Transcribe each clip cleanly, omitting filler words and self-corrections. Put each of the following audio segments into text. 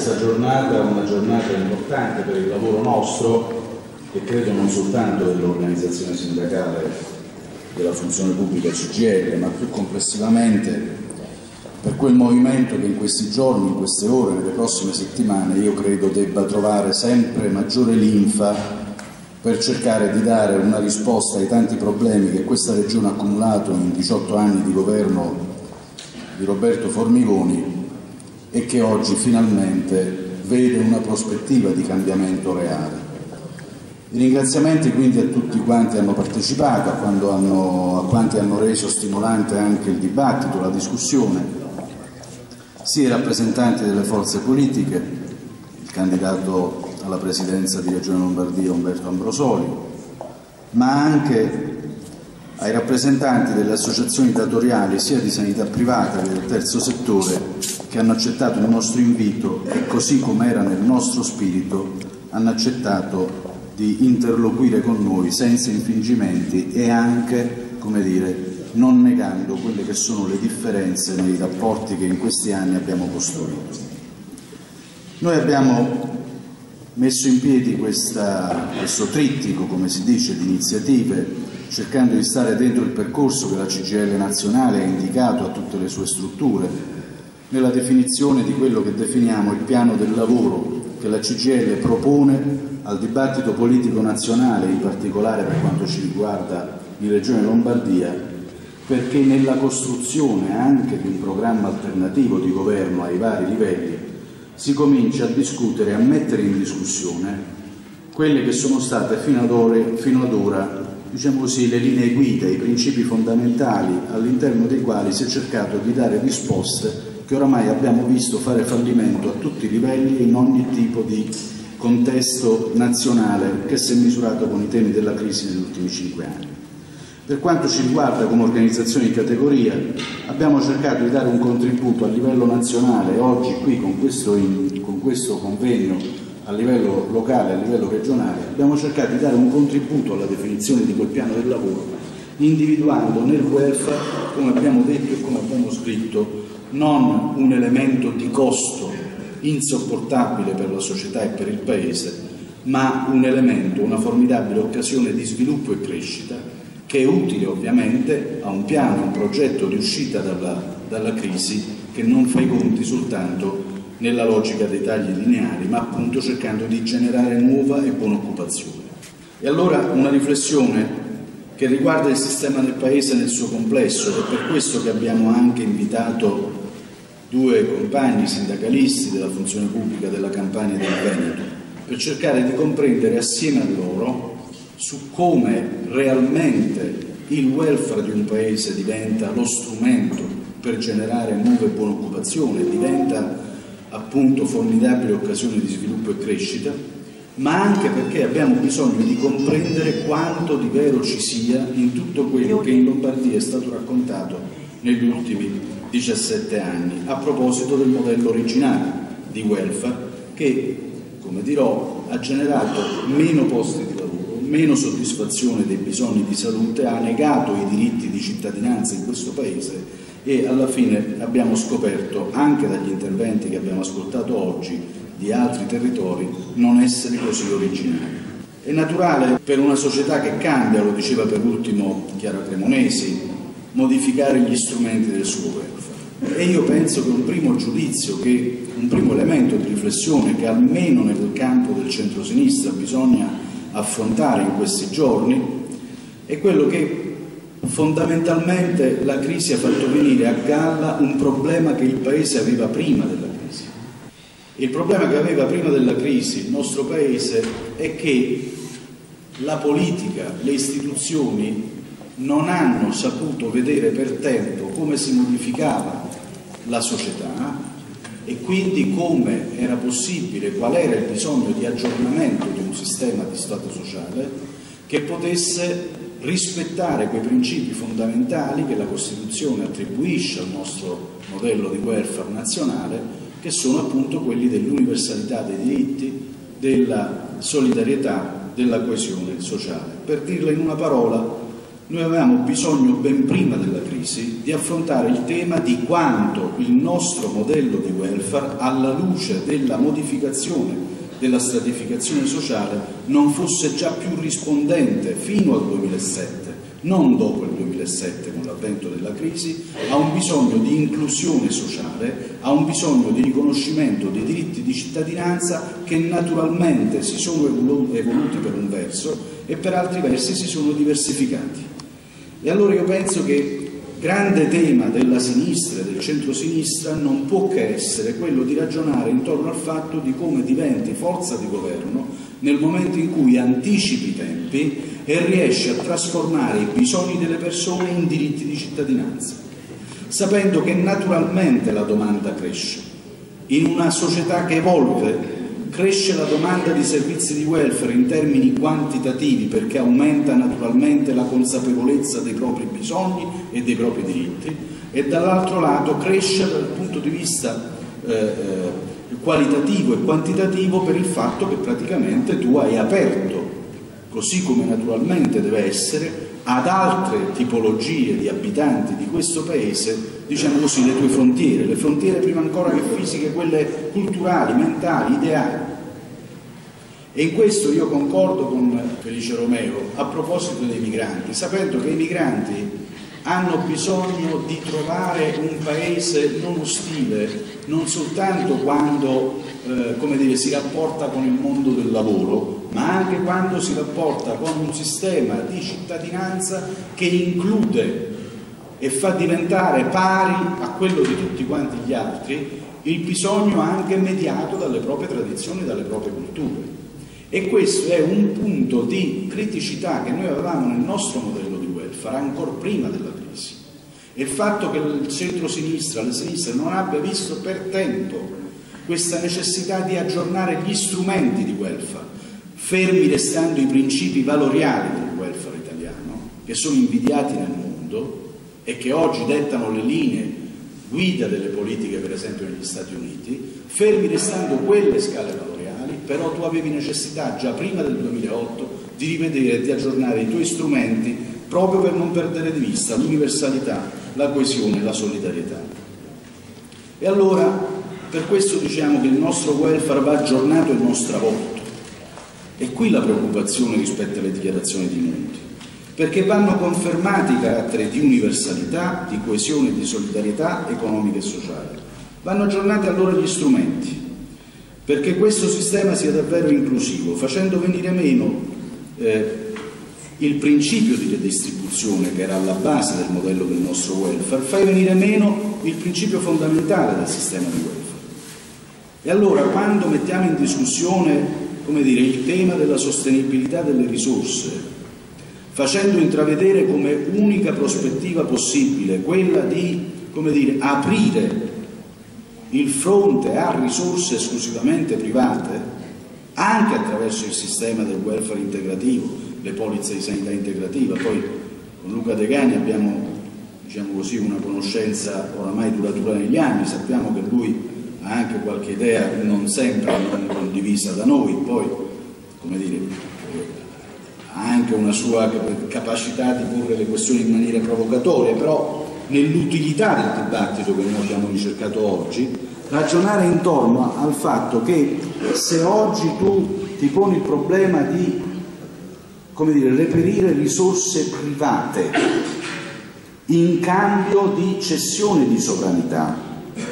Questa giornata è una giornata importante per il lavoro nostro e credo non soltanto dell'organizzazione sindacale della funzione pubblica CGIL, ma più complessivamente per quel movimento che in questi giorni, in queste ore, nelle prossime settimane io credo debba trovare sempre maggiore linfa per cercare di dare una risposta ai tanti problemi che questa Regione ha accumulato in 18 anni di governo di Roberto Formigoni e che oggi finalmente vede una prospettiva di cambiamento reale. I ringraziamenti quindi a tutti quanti hanno partecipato, a quanti hanno reso stimolante anche il dibattito, la discussione, sia i rappresentanti delle forze politiche, il candidato alla presidenza di Regione Lombardia Umberto Ambrosoli, ma anche ai rappresentanti delle associazioni datoriali sia di sanità privata che del terzo settore che hanno accettato il nostro invito e, così come era nel nostro spirito, hanno accettato di interloquire con noi senza infingimenti e anche, come dire, non negando quelle che sono le differenze nei rapporti che in questi anni abbiamo costruito. Noi abbiamo messo in piedi questo trittico, come si dice, di iniziative, cercando di stare dentro il percorso che la CGIL nazionale ha indicato a tutte le sue strutture, nella definizione di quello che definiamo il piano del lavoro che la CGIL propone al dibattito politico nazionale, in particolare per quanto ci riguarda in Regione Lombardia, perché nella costruzione anche di un programma alternativo di governo ai vari livelli si comincia a discutere, a mettere in discussione quelle che sono state fino ad ora, diciamo così, le linee guida, i principi fondamentali all'interno dei quali si è cercato di dare risposte che oramai abbiamo visto fare fallimento a tutti i livelli e in ogni tipo di contesto nazionale che si è misurato con i temi della crisi negli ultimi 5 anni. Per quanto ci riguarda come organizzazione di categoria, abbiamo cercato di dare un contributo a livello nazionale oggi qui con questo convegno a livello locale, a livello regionale, abbiamo cercato di dare un contributo alla definizione di quel piano del lavoro, individuando nel welfare, come abbiamo detto e come abbiamo scritto, non un elemento di costo insopportabile per la società e per il Paese, ma un elemento, una formidabile occasione di sviluppo e crescita che è utile ovviamente a un piano, un progetto di uscita dalla crisi che non fa i conti soltanto nella logica dei tagli lineari, ma appunto cercando di generare nuova e buona occupazione. E allora una riflessione che riguarda il sistema del Paese nel suo complesso, ed è per questo che abbiamo anche invitato 2 compagni sindacalisti della funzione pubblica della Campania e del Veneto, per cercare di comprendere assieme a loro su come realmente il welfare di un Paese diventa lo strumento per generare nuova e buona occupazione, diventa appunto formidabile occasione di sviluppo e crescita, ma anche perché abbiamo bisogno di comprendere quanto di vero ci sia in tutto quello che in Lombardia è stato raccontato negli ultimi 17 anni a proposito del modello originale di welfare che, come dirò, ha generato meno posti di lavoro, meno soddisfazione dei bisogni di salute, ha negato i diritti di cittadinanza in questo Paese e alla fine abbiamo scoperto, anche dagli interventi che abbiamo ascoltato oggi di altri territori, non essere così originali. È naturale per una società che cambia, lo diceva per ultimo Chiara Cremonesi, modificare gli strumenti del suo welfare. E io penso che un primo giudizio, un primo elemento di riflessione che almeno nel campo del centro-sinistra bisogna affrontare in questi giorni è quello che fondamentalmente la crisi ha fatto venire a galla un problema che il Paese aveva prima della crisi. Il problema che aveva prima della crisi il nostro Paese è che la politica, le istituzioni non hanno saputo vedere per tempo come si modificava la società e quindi come era possibile, qual era il bisogno di aggiornamento di un sistema di Stato sociale che potesse rispettare quei principi fondamentali che la Costituzione attribuisce al nostro modello di welfare nazionale, che sono appunto quelli dell'universalità dei diritti, della solidarietà, della coesione sociale. Per dirla in una parola, noi avevamo bisogno ben prima della crisi di affrontare il tema di quanto il nostro modello di welfare, alla luce della modificazione della stratificazione sociale, non fosse già più rispondente fino al 2007, non dopo il 2007 con l'avvento della crisi, a un bisogno di inclusione sociale, a un bisogno di riconoscimento dei diritti di cittadinanza che naturalmente si sono evoluti per un verso e per altri versi si sono diversificati. E allora io penso che grande tema della sinistra e del centro-sinistra non può che essere quello di ragionare intorno al fatto di come diventi forza di governo nel momento in cui anticipi i tempi e riesci a trasformare i bisogni delle persone in diritti di cittadinanza, sapendo che naturalmente la domanda cresce. In una società che evolve cresce la domanda di servizi di welfare in termini quantitativi, perché aumenta naturalmente la consapevolezza dei propri bisogni e dei propri diritti, e dall'altro lato cresce dal punto di vista qualitativo e quantitativo per il fatto che praticamente tu hai aperto, così come naturalmente deve essere, ad altre tipologie di abitanti di questo paese, diciamo così, le tue frontiere, le frontiere prima ancora che fisiche, quelle culturali, mentali, ideali. E in questo io concordo con Felice Romeo a proposito dei migranti, sapendo che i migranti hanno bisogno di trovare un paese non ostile, non soltanto quando come dire, si rapporta con il mondo del lavoro, ma anche quando si rapporta con un sistema di cittadinanza che include e fa diventare pari a quello di tutti quanti gli altri il bisogno anche mediato dalle proprie tradizioni e dalle proprie culture. E questo è un punto di criticità che noi avevamo nel nostro modello di welfare ancora prima della crisi. E il fatto che il centro-sinistra, la sinistra, non abbia visto per tempo questa necessità di aggiornare gli strumenti di welfare, fermi restando i principi valoriali del welfare italiano, che sono invidiati nel mondo e che oggi dettano le linee guida delle politiche, per esempio negli Stati Uniti, fermi restando quelle scale valoriali, però tu avevi necessità già prima del 2008 di rivedere e di aggiornare i tuoi strumenti proprio per non perdere di vista l'universalità, la coesione, la solidarietà. E allora per questo diciamo che il nostro welfare va aggiornato e non stravolto. E qui la preoccupazione rispetto alle dichiarazioni di Monti, perché vanno confermati i caratteri di universalità, di coesione, di solidarietà economica e sociale. Vanno aggiornati allora gli strumenti, perché questo sistema sia davvero inclusivo, facendo venire meno il principio di redistribuzione che era alla base del modello del nostro welfare, fai venire meno il principio fondamentale del sistema di welfare. E allora quando mettiamo in discussione, come dire, il tema della sostenibilità delle risorse, facendo intravedere come unica prospettiva possibile quella di, come dire, aprire il fronte a risorse esclusivamente private, anche attraverso il sistema del welfare integrativo, le polizze di sanità integrativa. Poi con Luca Degani abbiamo, diciamo così, una conoscenza oramai duratura negli anni, sappiamo che lui ha anche qualche idea non sempre non condivisa da noi, poi, come dire, ha anche una sua capacità di porre le questioni in maniera provocatoria, però nell'utilità del dibattito che noi abbiamo ricercato oggi, ragionare intorno al fatto che se oggi tu ti poni il problema di, come dire, reperire risorse private in cambio di cessione di sovranità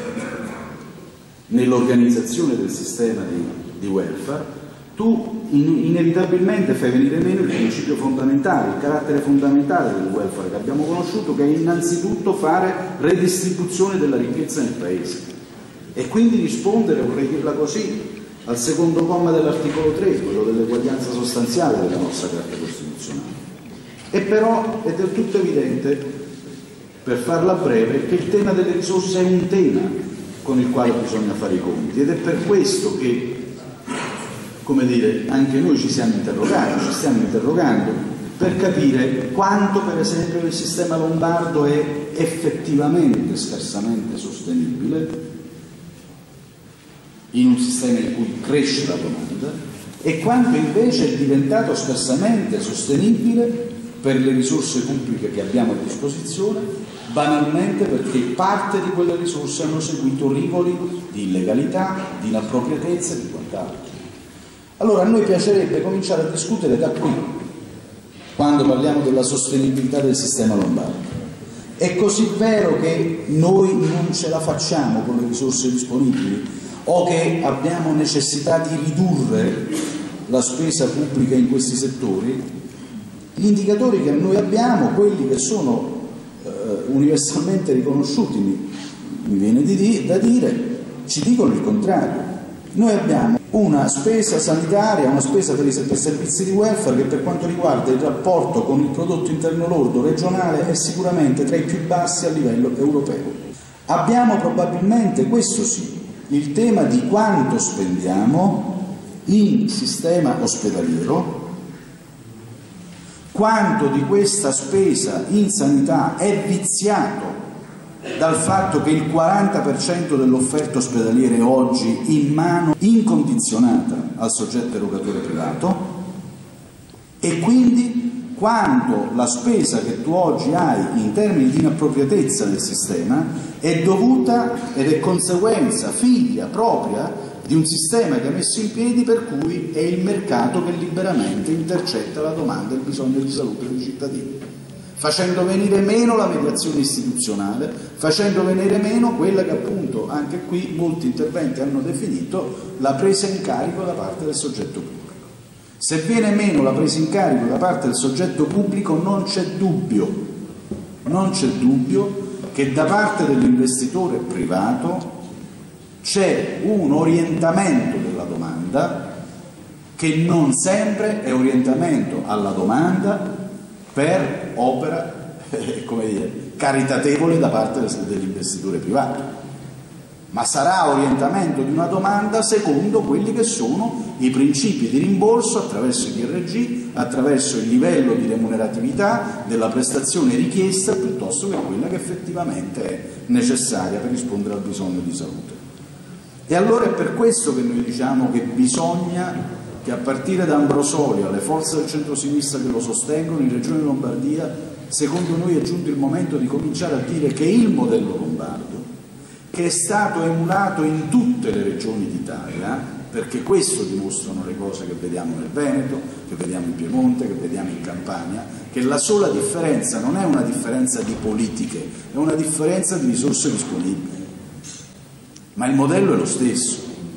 nell'organizzazione del sistema di welfare, tu inevitabilmente fai venire meno il principio fondamentale, il carattere fondamentale del welfare che abbiamo conosciuto, che è innanzitutto fare redistribuzione della ricchezza nel Paese e quindi rispondere, vorrei dirla così, al secondo comma dell'articolo 3, quello dell'eguaglianza sostanziale della nostra Carta Costituzionale. E però è del tutto evidente, per farla breve, che il tema delle risorse è un tema con il quale bisogna fare i conti, ed è per questo che, come dire, anche noi ci stiamo interrogando per capire quanto, per esempio, il sistema lombardo è effettivamente scarsamente sostenibile in un sistema in cui cresce la domanda, e quanto invece è diventato scarsamente sostenibile per le risorse pubbliche che abbiamo a disposizione, banalmente perché parte di quelle risorse hanno seguito rivoli di illegalità, di inappropriatezza e di quant'altro. Allora a noi piacerebbe cominciare a discutere da qui, quando parliamo della sostenibilità del sistema lombardo. È così vero che noi non ce la facciamo con le risorse disponibili o che abbiamo necessità di ridurre la spesa pubblica in questi settori? Gli indicatori che noi abbiamo, quelli che sono universalmente riconosciuti, mi viene da dire, ci dicono il contrario. Noi abbiamo una spesa sanitaria, una spesa per i servizi di welfare che per quanto riguarda il rapporto con il prodotto interno lordo regionale è sicuramente tra i più bassi a livello europeo. Abbiamo probabilmente, questo sì, il tema di quanto spendiamo in sistema ospedaliero, quanto di questa spesa in sanità è viziato dal fatto che il 40% dell'offerta ospedaliera è oggi in mano incondizionata al soggetto erogatore privato, e quindi quanto la spesa che tu oggi hai in termini di inappropriatezza del sistema è dovuta ed è conseguenza, figlia propria di un sistema che ha messo in piedi per cui è il mercato che liberamente intercetta la domanda e il bisogno di salute dei cittadini, facendo venire meno la mediazione istituzionale, facendo venire meno quella che appunto anche qui molti interventi hanno definito la presa in carico da parte del soggetto pubblico. Se viene meno la presa in carico da parte del soggetto pubblico non c'è dubbio che da parte dell'investitore privato c'è un orientamento della domanda che non sempre è orientamento alla domanda per opera, come dire, caritatevole da parte dell'investitore privato, ma sarà orientamento di una domanda secondo quelli che sono i principi di rimborso attraverso i DRG, attraverso il livello di remuneratività della prestazione richiesta piuttosto che quella che effettivamente è necessaria per rispondere al bisogno di salute. E allora è per questo che noi diciamo che bisogna che a partire da Ambrosoli alle forze del centro-sinistra che lo sostengono in Regione Lombardia, secondo noi è giunto il momento di cominciare a dire che il modello lombardo, che è stato emulato in tutte le regioni d'Italia, perché questo dimostrano le cose che vediamo nel Veneto, che vediamo in Piemonte, che vediamo in Campania, che la sola differenza non è una differenza di politiche, è una differenza di risorse disponibili. Ma il modello è lo stesso.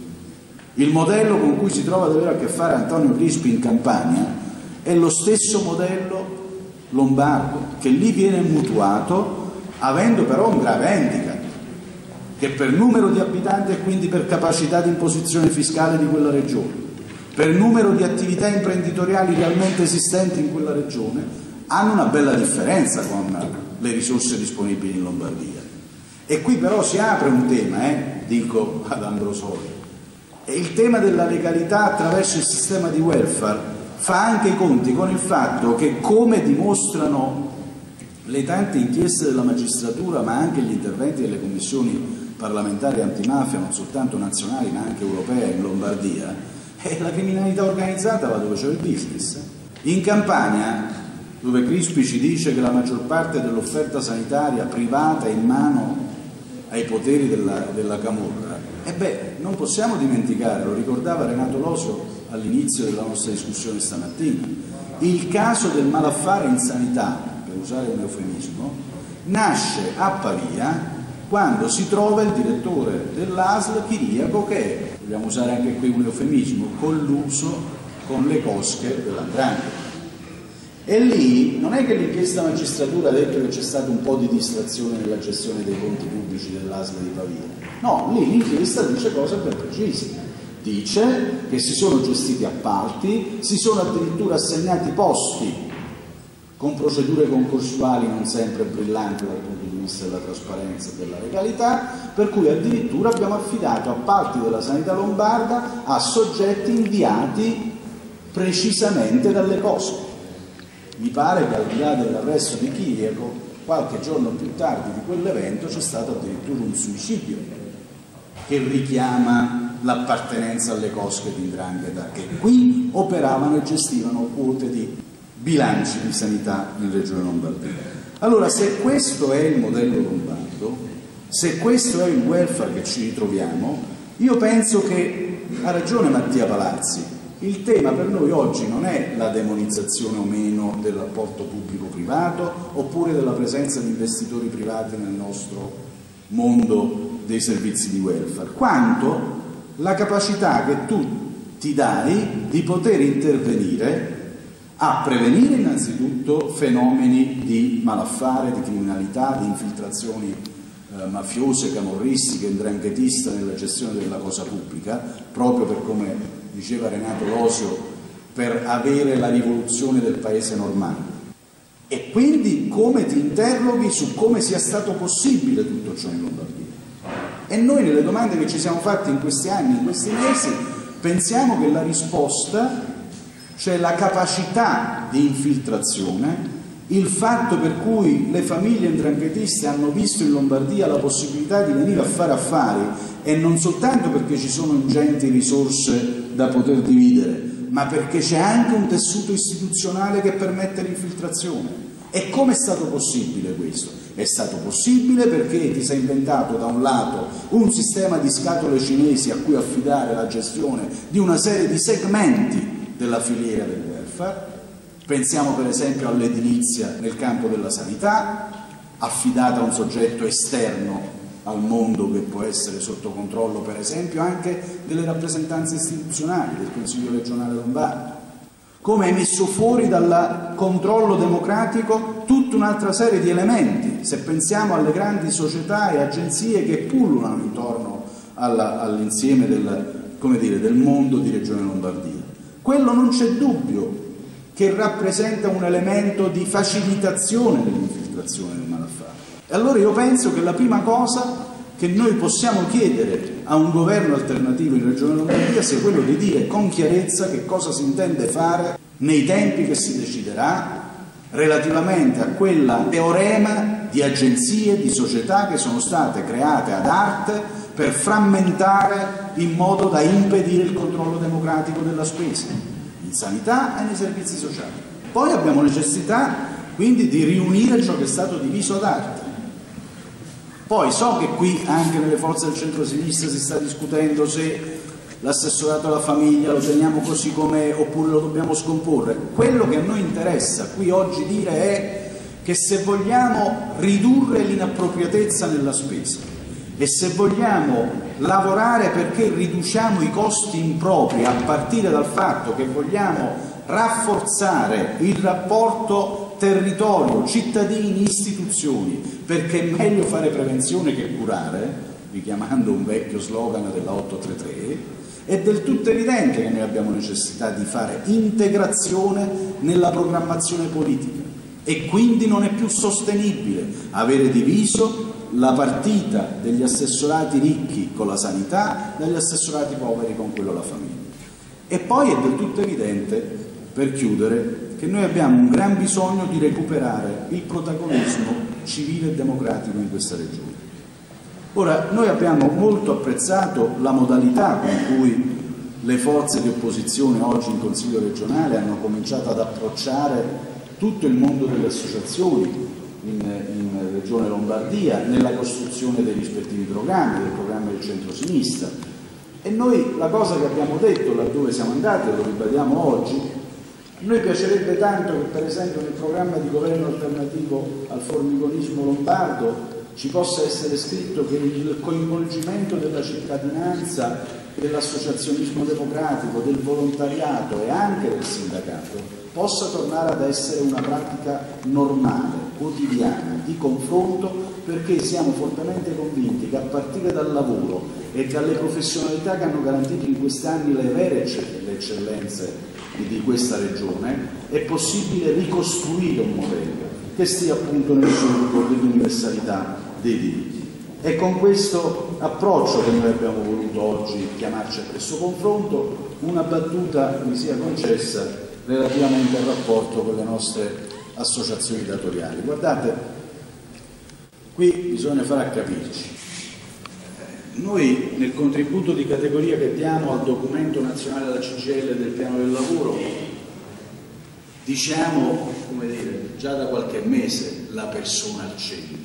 Il modello con cui si trova ad avere a che fare Antonio Crispi in Campania è lo stesso modello lombardo, che lì viene mutuato avendo però un grave handicap, che per numero di abitanti e quindi per capacità di imposizione fiscale di quella regione, per numero di attività imprenditoriali realmente esistenti in quella regione, hanno una bella differenza con le risorse disponibili in Lombardia. E qui però si apre un tema, dico ad Ambrosoli, e il tema della legalità attraverso il sistema di welfare fa anche i conti con il fatto che, come dimostrano le tante inchieste della magistratura ma anche gli interventi delle commissioni parlamentari antimafia, non soltanto nazionali ma anche europee in Lombardia, la criminalità organizzata va dove c'è il business. In Campania, dove Crispi ci dice che la maggior parte dell'offerta sanitaria privata è in mano ai poteri della camorra, non possiamo dimenticare, lo ricordava Renato Losio all'inizio della nostra discussione stamattina, il caso del malaffare in sanità, per usare un eufemismo, nasce a Pavia quando si trova il direttore dell'ASL Chiriaco che, vogliamo usare anche qui un eufemismo, colluso con le cosche dell''ndrangheta. E lì non è che l'inchiesta magistratura ha detto che c'è stato un po' di distrazione nella gestione dei conti pubblici dell'ASL di Pavia. No, lì l'inchiesta dice cose ben precise. Dice che si sono gestiti appalti, si sono addirittura assegnati posti con procedure concorsuali non sempre brillanti dal punto di vista della trasparenza e della legalità, per cui addirittura abbiamo affidato appalti della sanità lombarda a soggetti inviati precisamente dalle cosche. Mi pare che al di là dell'arresto di Chiriaco, qualche giorno più tardi di quell'evento c'è stato addirittura un suicidio che richiama l'appartenenza alle cosche di 'ndrangheta che qui operavano e gestivano quote di bilanci di sanità in Regione Lombardia. Allora, se questo è il modello lombardo, se questo è il welfare che ci ritroviamo, io penso che ha ragione Mattia Palazzi. Il tema per noi oggi non è la demonizzazione o meno del rapporto pubblico-privato oppure della presenza di investitori privati nel nostro mondo dei servizi di welfare, quanto la capacità che tu ti dai di poter intervenire a prevenire innanzitutto fenomeni di malaffare, di criminalità, di infiltrazioni mafiose, camorristiche, 'ndranghetiste nella gestione della cosa pubblica, proprio per come diceva Renato Losio, per avere la rivoluzione del paese normale. E quindi come ti interroghi su come sia stato possibile tutto ciò in Lombardia. E noi nelle domande che ci siamo fatti in questi anni, in questi mesi, pensiamo che la risposta, cioè la capacità di infiltrazione, il fatto per cui le famiglie 'ndranghetiste hanno visto in Lombardia la possibilità di venire a fare affari, e non soltanto perché ci sono ingenti risorse da poter dividere, ma perché c'è anche un tessuto istituzionale che permette l'infiltrazione. E come è stato possibile questo? È stato possibile perché ti sei inventato da un lato un sistema di scatole cinesi a cui affidare la gestione di una serie di segmenti della filiera del welfare. Pensiamo per esempio all'edilizia nel campo della sanità, affidata a un soggetto esterno al mondo che può essere sotto controllo per esempio anche delle rappresentanze istituzionali del Consiglio regionale lombardo. Come hai messo fuori dal controllo democratico tutta un'altra serie di elementi, se pensiamo alle grandi società e agenzie che pullulano intorno all'insieme del mondo di Regione Lombardia. Quello non c'è dubbio che rappresenta un elemento di facilitazione dell'infiltrazione del malaffare. E allora io penso che la prima cosa che noi possiamo chiedere a un governo alternativo in Regione Lombardia sia quello di dire con chiarezza che cosa si intende fare nei tempi che si deciderà relativamente a quella teorema di agenzie, di società che sono state create ad arte per frammentare in modo da impedire il controllo democratico della spesa in sanità e nei servizi sociali. Poi abbiamo necessità quindi di riunire ciò che è stato diviso ad arte. Poi so che qui anche nelle forze del centro-sinistra si sta discutendo se l'assessorato alla famiglia lo teniamo così com'è oppure lo dobbiamo scomporre. Quello che a noi interessa qui oggi dire è che se vogliamo ridurre l'inappropriatezza nella spesa e se vogliamo lavorare perché riduciamo i costi impropri a partire dal fatto che vogliamo rafforzare il rapporto territorio, cittadini, istituzioni, perché è meglio fare prevenzione che curare, richiamando un vecchio slogan della 833, è del tutto evidente che noi abbiamo necessità di fare integrazione nella programmazione politica e quindi non è più sostenibile avere diviso la partita degli assessorati ricchi con la sanità dagli assessorati poveri con quello alla famiglia. E poi è del tutto evidente, per chiudere, che noi abbiamo un gran bisogno di recuperare il protagonismo civile e democratico in questa regione. Ora, noi abbiamo molto apprezzato la modalità con cui le forze di opposizione oggi in Consiglio regionale hanno cominciato ad approcciare tutto il mondo delle associazioni in Regione Lombardia nella costruzione dei rispettivi programmi, del programma del centro-sinistra. E noi la cosa che abbiamo detto laddove siamo andati, e lo ribadiamo oggi, a noi piacerebbe tanto che per esempio nel programma di governo alternativo al formiconismo lombardo ci possa essere scritto che il coinvolgimento della cittadinanza, dell'associazionismo democratico, del volontariato e anche del sindacato possa tornare ad essere una pratica normale, quotidiana, di confronto, perché siamo fortemente convinti che a partire dal lavoro e dalle professionalità che hanno garantito in questi anni le vere eccellenze di questa regione è possibile ricostruire un modello che stia appunto nel solco dell'universalità dei diritti. È con questo approccio che noi abbiamo voluto oggi chiamarci a questo confronto. Una battuta mi sia concessa relativamente al rapporto con le nostre associazioni datoriali. Guardate, qui bisogna fare a capirci. Noi nel contributo di categoria che diamo al documento nazionale della CGIL del piano del lavoro diciamo, come dire, già da qualche mese la persona al centro.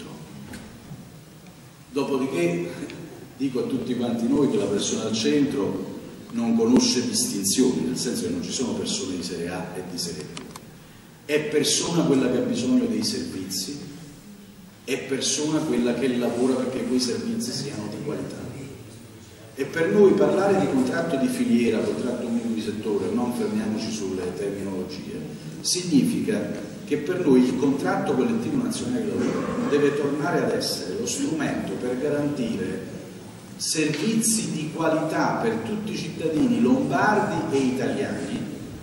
Dopodiché dico a tutti quanti noi che la persona al centro non conosce distinzioni, nel senso che non ci sono persone di serie A e di serie B. È persona quella che ha bisogno dei servizi, è persona quella che lavora perché quei servizi siano di qualità. E per noi parlare di contratto di filiera, contratto unico di settore, non fermiamoci sulle terminologie, significa che per noi il contratto collettivo nazionale di lavoro deve tornare ad essere lo strumento per garantire servizi di qualità per tutti i cittadini lombardi e italiani,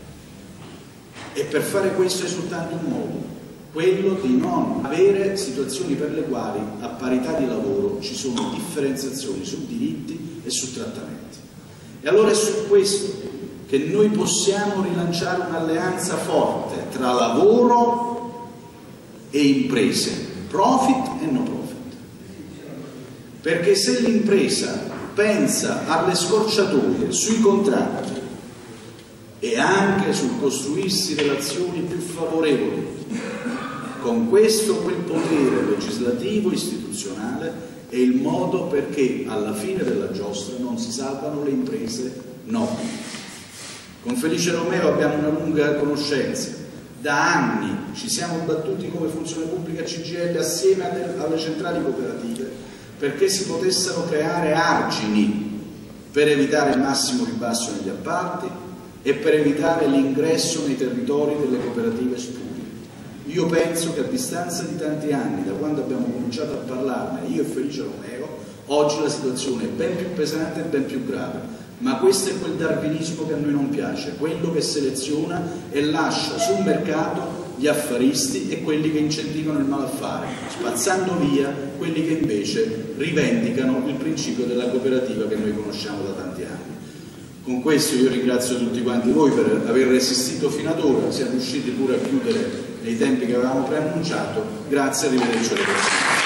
e per fare questo è soltanto un modo, quello di non avere situazioni per le quali a parità di lavoro ci sono differenziazioni su diritti e su trattamenti. E allora è su questo che noi possiamo rilanciare un'alleanza forte tra lavoro e imprese, profit e no profit. Perché se l'impresa pensa alle scorciatoie sui contratti e anche sul costruirsi relazioni più favorevoli con questo quel potere legislativo istituzionale, è il modo perché alla fine della giostra non si salvano le imprese nobili. Con Felice Romeo abbiamo una lunga conoscenza, da anni ci siamo battuti come Funzione Pubblica CGIL assieme alle centrali cooperative perché si potessero creare argini per evitare il massimo ribasso negli appalti e per evitare l'ingresso nei territori delle cooperative pubbliche. Io penso che a distanza di tanti anni, da quando abbiamo cominciato a parlarne, io e Felice Romeo, oggi la situazione è ben più pesante e ben più grave, ma questo è quel darwinismo che a noi non piace, quello che seleziona e lascia sul mercato gli affaristi e quelli che incentivano il malaffare, spazzando via quelli che invece rivendicano il principio della cooperativa che noi conosciamo da tanti anni. Con questo io ringrazio tutti quanti voi per aver resistito fino ad ora, siamo riusciti pure a chiudere nei tempi che avevamo preannunciato. Grazie, arrivederci alla prossima.